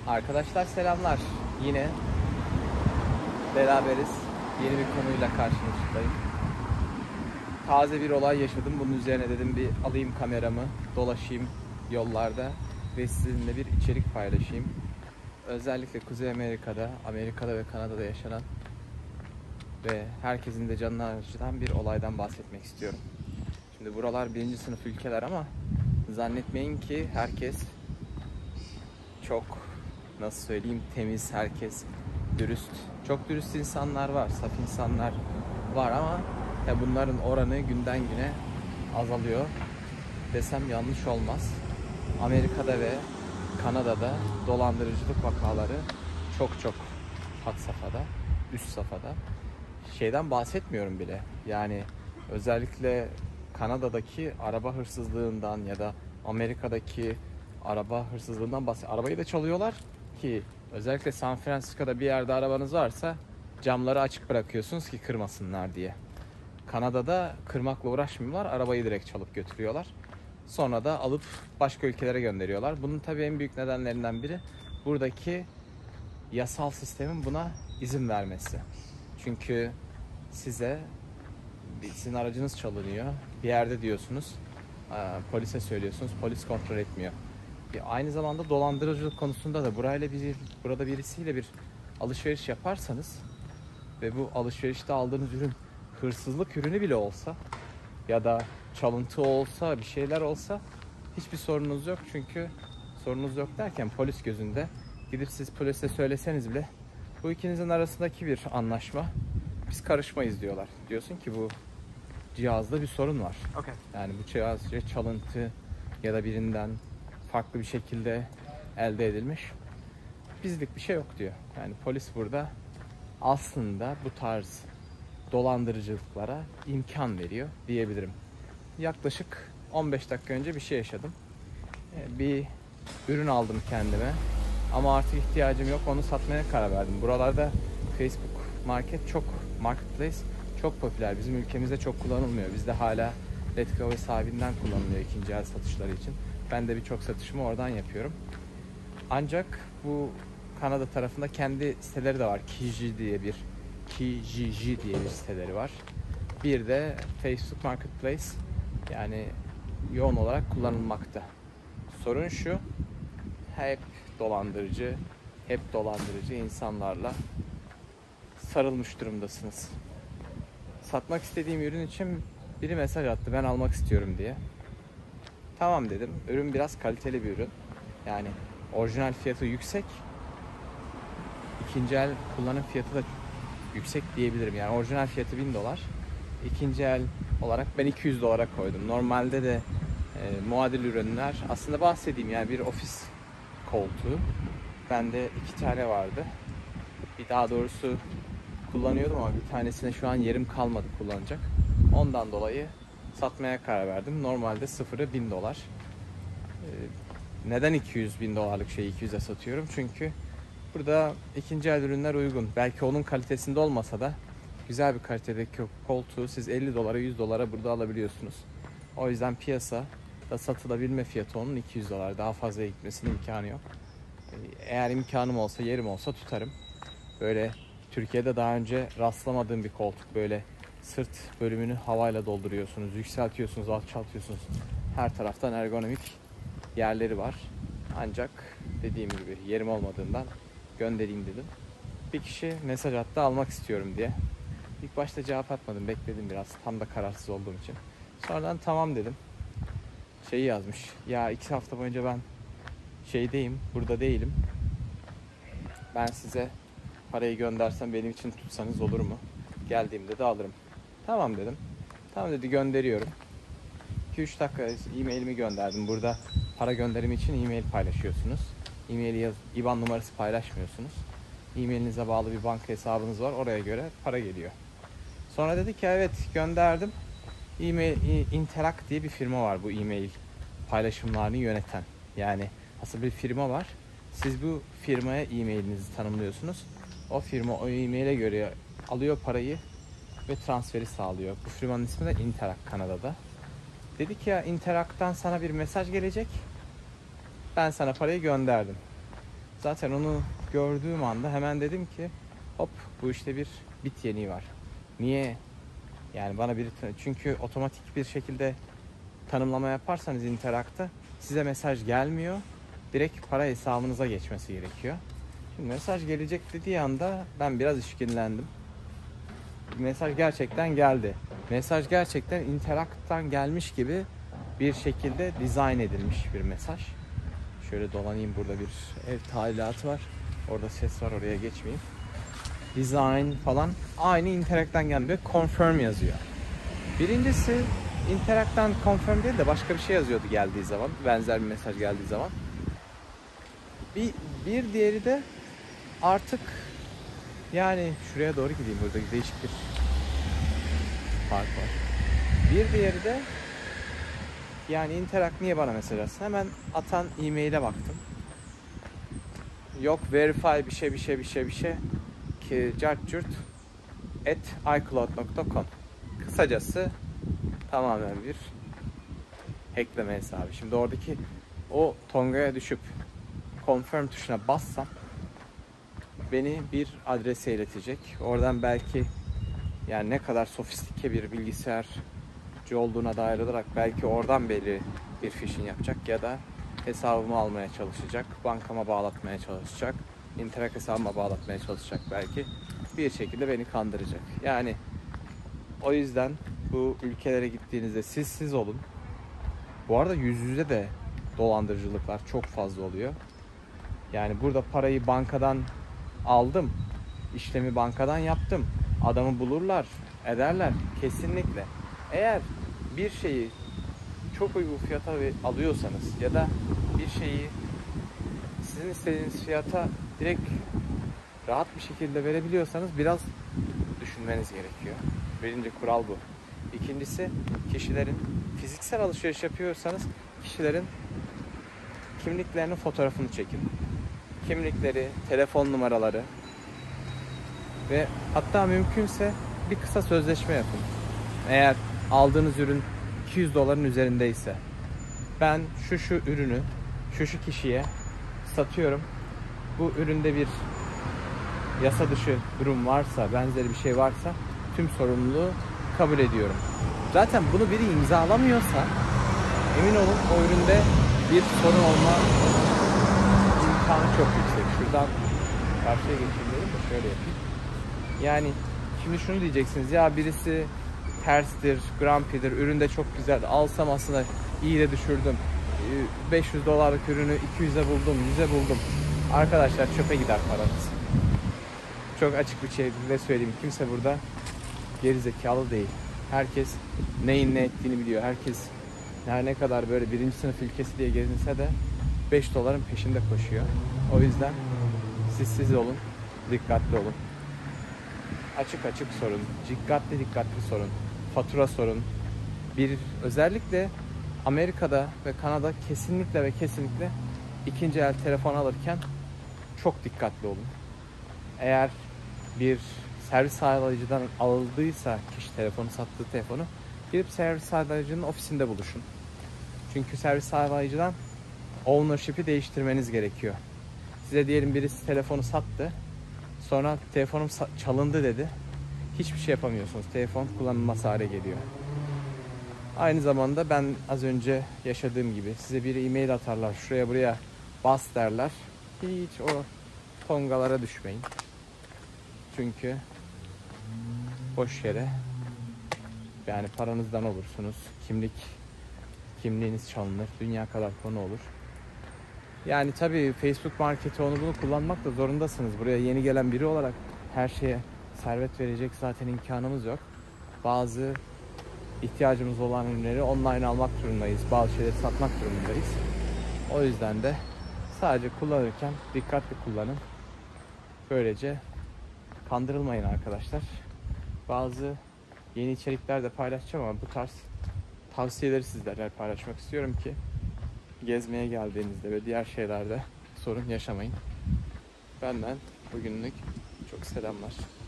Arkadaşlar selamlar. Yine beraberiz. Yeni bir konuyla karşınızdayım. Taze bir olay yaşadım. Bunun üzerine dedim bir alayım kameramı, dolaşayım yollarda ve sizinle bir içerik paylaşayım. Özellikle Kuzey Amerika'da ve Kanada'da yaşanan ve herkesin de canını acıtan bir olaydan bahsetmek istiyorum. Şimdi buralar birinci sınıf ülkeler ama zannetmeyin ki herkes çok, nasıl söyleyeyim, temiz, herkes dürüst. Çok dürüst insanlar var, saf insanlar var ama bunların oranı günden güne azalıyor desem yanlış olmaz. Amerika'da ve Kanada'da dolandırıcılık vakaları çok had safhada, üst safhada. Şeyden bahsetmiyorum bile. Yani özellikle Kanada'daki araba hırsızlığından ya da Amerika'daki araba hırsızlığından Arabayı da çalıyorlar ki özellikle San Francisco'da bir yerde arabanız varsa camları açık bırakıyorsunuz ki kırmasınlar diye. Kanada'da kırmakla uğraşmıyorlar, arabayı direkt çalıp götürüyorlar. Sonra da alıp başka ülkelere gönderiyorlar. Bunun tabii en büyük nedenlerinden biri buradaki yasal sistemin buna izin vermesi. Çünkü sizin aracınız çalınıyor, bir yerde diyorsunuz, polise söylüyorsunuz, polis kontrol etmiyor. Aynı zamanda dolandırıcılık konusunda da burada birisiyle bir alışveriş yaparsanız ve bu alışverişte aldığınız ürün hırsızlık ürünü bile olsa ya da çalıntı olsa, bir şeyler olsa hiçbir sorunuz yok. Çünkü sorunuz yok derken polis gözünde gidip siz polise söyleseniz bile bu ikinizin arasındaki bir anlaşma, biz karışmayız diyorlar. Diyorsun ki bu cihazda bir sorun var. Okay. Yani bu cihaz çalıntı ya da birinden farklı bir şekilde elde edilmiş. Bizlik bir şey yok diyor. Yani polis burada aslında bu tarz dolandırıcılıklara imkan veriyor diyebilirim. Yaklaşık 15 dakika önce bir şey yaşadım. Bir ürün aldım kendime ama artık ihtiyacım yok, onu satmaya karar verdim. Buralarda Facebook Marketplace çok popüler. Bizim ülkemizde çok kullanılmıyor. Bizde hala Letgo ve sahibinden kullanılıyor ikinci el satışları için. Ben de birçok satışımı oradan yapıyorum. Ancak bu Kanada tarafında kendi siteleri de var. Kijiji diye bir siteleri var. Bir de Facebook Marketplace, yani yoğun olarak kullanılmakta. Sorun şu, hep dolandırıcı insanlarla sarılmış durumdasınız. Satmak istediğim ürün için biri mesaj attı, ben almak istiyorum diye. Tamam dedim. Ürün biraz kaliteli bir ürün. Yani orijinal fiyatı yüksek. İkinci el kullanım fiyatı da yüksek diyebilirim. Yani orijinal fiyatı $1000. İkinci el olarak ben $200 koydum. Normalde de muadil ürünler, aslında bahsedeyim, yani bir ofis koltuğu. Bende 2 tane vardı. Daha doğrusu kullanıyordum ama bir tanesine şu an yerim kalmadı kullanacak. Ondan dolayı satmaya karar verdim. Normalde sıfırı $1000. Neden $200.000'lık şeyi 200'e satıyorum? Çünkü burada ikinci el ürünler uygun. Belki onun kalitesinde olmasa da güzel bir kalitedeki koltuğu siz $50'a $100'a burada alabiliyorsunuz. O yüzden piyasada satılabilme fiyatı onun $200. Daha fazla gitmesinin imkanı yok. Eğer imkanım olsa, yerim olsa tutarım. Böyle Türkiye'de daha önce rastlamadığım bir koltuk. Böyle sırt bölümünü havayla dolduruyorsunuz, yükseltiyorsunuz, alçaltıyorsunuz. Her taraftan ergonomik yerleri var. Ancak dediğim gibi yerim olmadığından göndereyim dedim. Bir kişi mesaj attı, almak istiyorum diye. İlk başta cevap atmadım, bekledim biraz. Tam da kararsız olduğum için. Sonradan tamam dedim. Şeyi yazmış. Ya 2 hafta boyunca ben burada değilim. Ben size parayı göndersem benim için tutsanız olur mu? Geldiğimde de alırım. Tamam dedim. Tamam dedi, gönderiyorum. 2-3 dakika e-mailimi gönderdim. Burada para gönderimi için e-mail paylaşıyorsunuz. E-mail IBAN numarası paylaşmıyorsunuz. E-mailinize bağlı bir banka hesabınız var. Oraya göre para geliyor. Sonra dedi ki evet gönderdim. Interact diye bir firma var bu e-mail paylaşımlarını yöneten. Yani aslında bir firma var. Siz bu firmaya e-mailinizi tanımlıyorsunuz. O firma o e-maile göre alıyor parayı ve transferi sağlıyor. Bu firmanın ismi de Interact, Kanada'da. Dedi ki ya Interact'tan sana bir mesaj gelecek. Ben sana parayı gönderdim. Zaten onu gördüğüm anda hemen dedim ki hop, bu işte bir bit yeniği var. Niye? Yani bana çünkü otomatik bir şekilde tanımlama yaparsanız Interact'ta size mesaj gelmiyor. Direkt para hesabınıza geçmesi gerekiyor. Şimdi mesaj gelecek dediği anda ben biraz işkillendim. Mesaj gerçekten geldi. Mesaj gerçekten Interact'tan gelmiş gibi bir şekilde dizayn edilmiş bir mesaj. Şöyle dolanayım, burada bir ev tadilatı var. Orada ses var, oraya geçmeyeyim. Design falan aynı Interact'tan geldi. Confirm yazıyor. Birincisi Interact'tan confirm değil de başka bir şey yazıyordu geldiği zaman. Benzer bir mesaj geldiği zaman. Bir diğeri de artık, yani şuraya doğru gideyim, burada değişik bir park var. Bir diğeri de yani Interact niye bana mesaj atsın? Hemen atan e-mail'e baktım. Yok verify bir şey ki cartcurt @icloud.com. Kısacası tamamen bir hackleme hesabı. Şimdi oradaki o tongaya düşüp confirm tuşuna bassam beni bir adrese iletecek. Oradan belki, yani ne kadar sofistike bir bilgisayarcı olduğuna dair olarak belki oradan belli bir phishing yapacak ya da hesabımı almaya çalışacak, bankama bağlatmaya çalışacak, Interact hesabıma bağlatmaya çalışacak belki. Bir şekilde beni kandıracak. Yani o yüzden bu ülkelere gittiğinizde siz olun. Bu arada yüz yüze de dolandırıcılıklar çok fazla oluyor. Yani burada parayı bankadan aldım, işlemi bankadan yaptım. Adamı bulurlar, ederler kesinlikle. Eğer bir şeyi çok uygun fiyata alıyorsanız ya da bir şeyi sizin istediğiniz fiyata direkt rahat bir şekilde verebiliyorsanız biraz düşünmeniz gerekiyor. Birinci kural bu. İkincisi, kişilerin fiziksel alışveriş yapıyorsanız kişilerin kimliklerinin fotoğrafını çekin. Kimlikleri, telefon numaraları ve hatta mümkünse bir kısa sözleşme yapın. Eğer aldığınız ürün $200 üzerindeyse, ben şu ürünü şu kişiye satıyorum. Bu üründe bir yasa dışı durum varsa, benzeri bir şey varsa tüm sorumluluğu kabul ediyorum. Zaten bunu biri imzalamıyorsa emin olun o üründe bir sorun olma imkanı çok yüksek. Şuradan karşıya geçeyim dedim de şöyle yapayım. Yani şimdi şunu diyeceksiniz, ya birisi terstir, grumpy'dir, ürün de çok güzel, alsam aslında iyi de düşürdüm. $500 ürünü 200'e buldum, 100'e buldum. Arkadaşlar çöpe gider paranız. Çok açık bir şekilde söyleyeyim. Kimse burada gerizekalı değil. Herkes neyin ne ettiğini biliyor. Herkes her ne kadar böyle birinci sınıf ülkesi diye gezinse de $5'ın peşinde koşuyor. O yüzden siz olun, dikkatli olun. Açık sorun, dikkatli sorun, fatura sorun. Özellikle Amerika'da ve Kanada kesinlikle ikinci el telefon alırken çok dikkatli olun. Eğer bir servis sağlayıcıdan alındıysa kişi telefonu, sattığı telefonu, gidip servis sağlayıcının ofisinde buluşun. Çünkü servis sağlayıcıdan ownership'i değiştirmeniz gerekiyor. Size diyelim birisi telefonu sattı, sonra telefonum çalındı dedi. Hiçbir şey yapamıyorsunuz. Telefon kullanılmaz hale geliyor. Aynı zamanda ben az önce yaşadığım gibi size bir e-mail atarlar, şuraya buraya bas derler. Hiç o tongalara düşmeyin. Çünkü boş yere yani paranızdan olursunuz. Kimliğiniz çalınır. Dünya kadar konu olur. Yani tabii Facebook marketi onu bunu kullanmak da zorundasınız. Buraya yeni gelen biri olarak her şeye servet verecek zaten imkanımız yok. Bazı ihtiyacımız olan ürünleri online almak durumundayız. Bazı şeyleri satmak durumundayız. O yüzden de sadece kullanırken dikkatli kullanın. Böylece kandırılmayın arkadaşlar. Bazı yeni içerikler de paylaşacağım ama bu tarz tavsiyeleri sizlerle paylaşmak istiyorum ki gezmeye geldiğinizde ve diğer şeylerde sorun yaşamayın. Benden bugünlük çok selamlar.